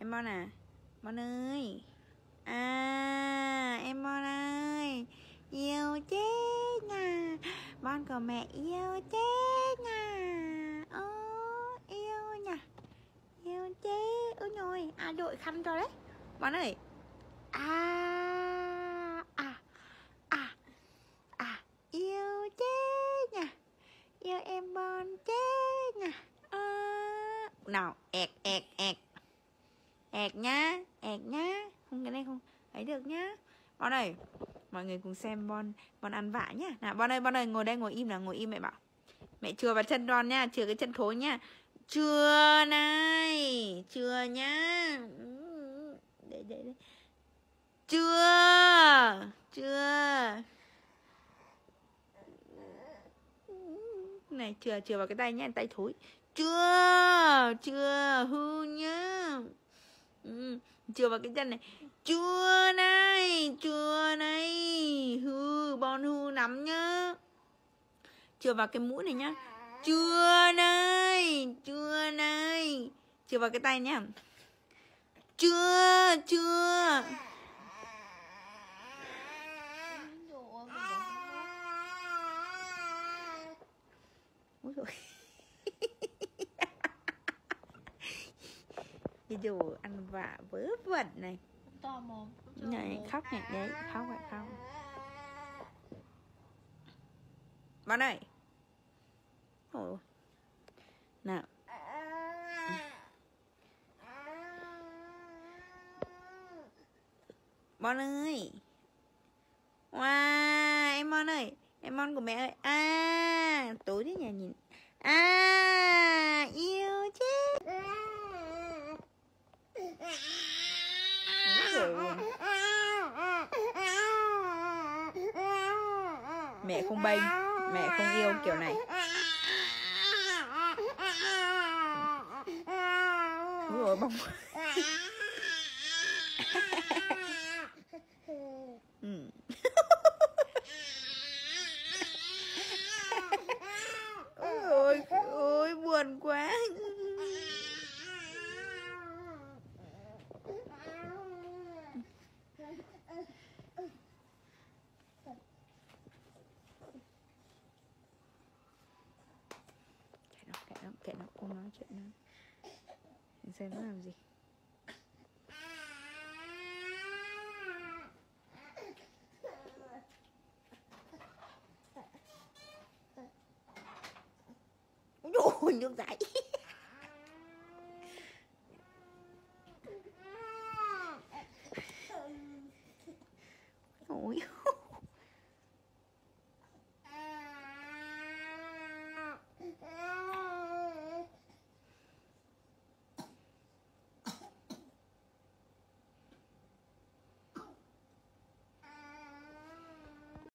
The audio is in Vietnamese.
Em Bon à? Bon ơi. À, em Bon ơi. Yêu chết nha. Bon của mẹ yêu chết nha. Ô, yêu nha. Yêu chết. Ôi nhồi, đội khăn cho đấy. Bon ơi. Yêu chết nha. Yêu em Bon chết nha. Nào, ẹt nhá, không, cái này không thấy được nhá. Bon ơi, mọi người cùng xem Bon ăn vạ nhá. Nào Bon ơi, ngồi đây, ngồi im nào, ngồi im mẹ bảo. Mẹ chừa vào chân Bon nha, chừa cái chân thối nhá. Chừa này, chừa nhá. Để. Chừa. Này, chừa vào cái tay nhá, tay thối. Chừa hư nhá. Chừa vào cái chân này. Chừa này. Hư, Bon hư lắm nhá. Chừa vào cái mũi này nhá. Chừa này. Chừa vào cái tay nhá. Chừa. Úi dồi. Cái đồ ăn vạ vớ vẩn này. To mồm. Này, khóc này, đấy, khóc vậy không. Bon ơi. Ôi. Nào. Bon ơi. Wow, em Bon ơi. Em Bon của mẹ ơi. Tối thế nhà nhìn. Yêu chết. Mẹ không bênh, mẹ không yêu kiểu này. Ôi dồi, bông. Ôi buồn quá. Kệ nó, không nói chuyện nữa. Mình xem nó làm gì. Ôi, nước dãi. Ôi